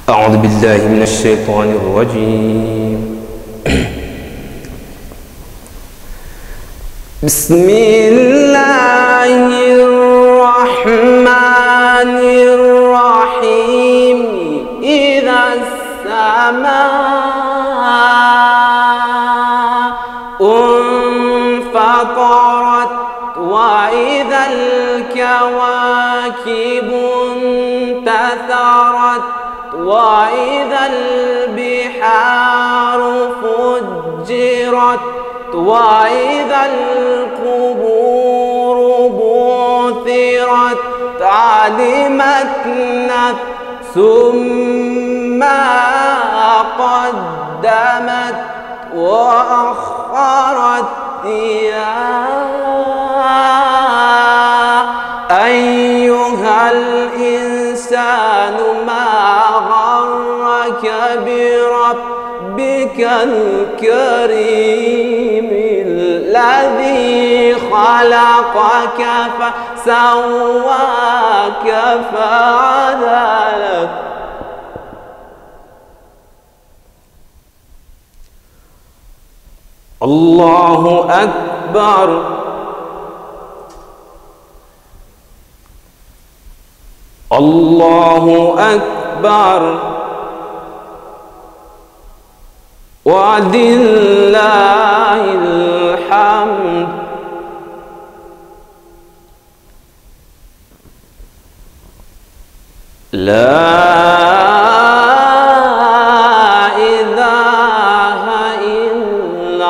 أعوذ بالله من الشيطان الرجيم. بسم الله الرحمن الرحيم. إذا السماء انفطرت وإذا الكواكب انتثرت وإذا البحار فجرت وإذا القبور بعثرت علمت نفس ما قدمت وأخرت يا أيها الإنسان ما غرك بربك الكريم الذي خلقك فسواك فعدلك. الله أكبر. الله أكبر. ولله الحمد. لا إله إلا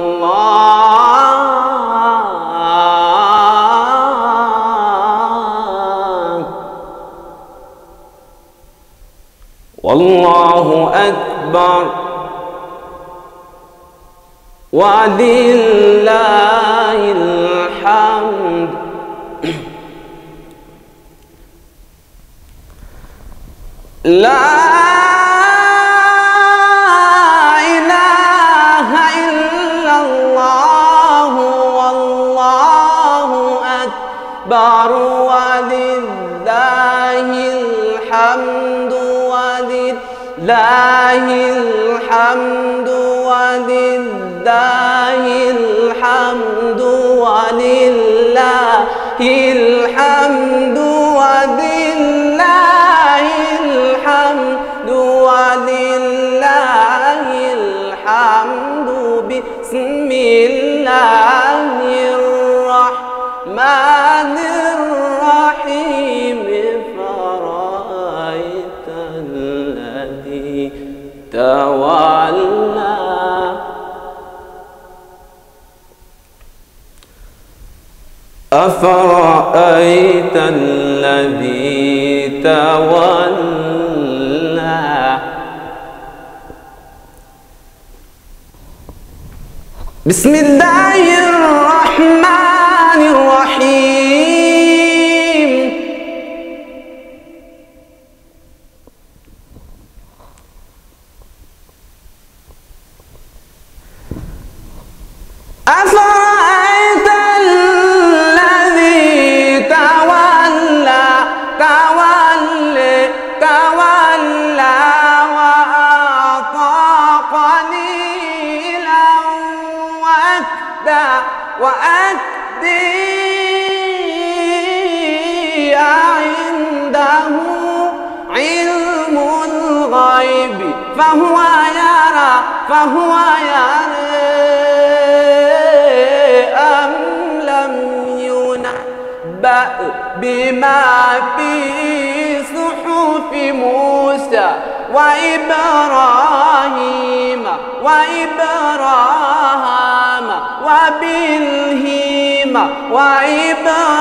الله. والله أكبر. ولله الحمد. لا إله إلا الله. والله أكبر. ولله الحمد. ولله الحمد. ولله الحمد. ولله الحمد. ولله الحمد. ولله الحمد. بسم الله الرحمن الرحيم. فرأيت الذي تولى. أفرأيت الذي تولى. بسم الله الرحمن الرحيم. أفرأيت الذي تولى وأعطى قليلا وأكدي عنده علم الغيب فهو يرى أم لم ينبأ بما في صحف موسى وإبراهيم وبالهيم وإبراهيم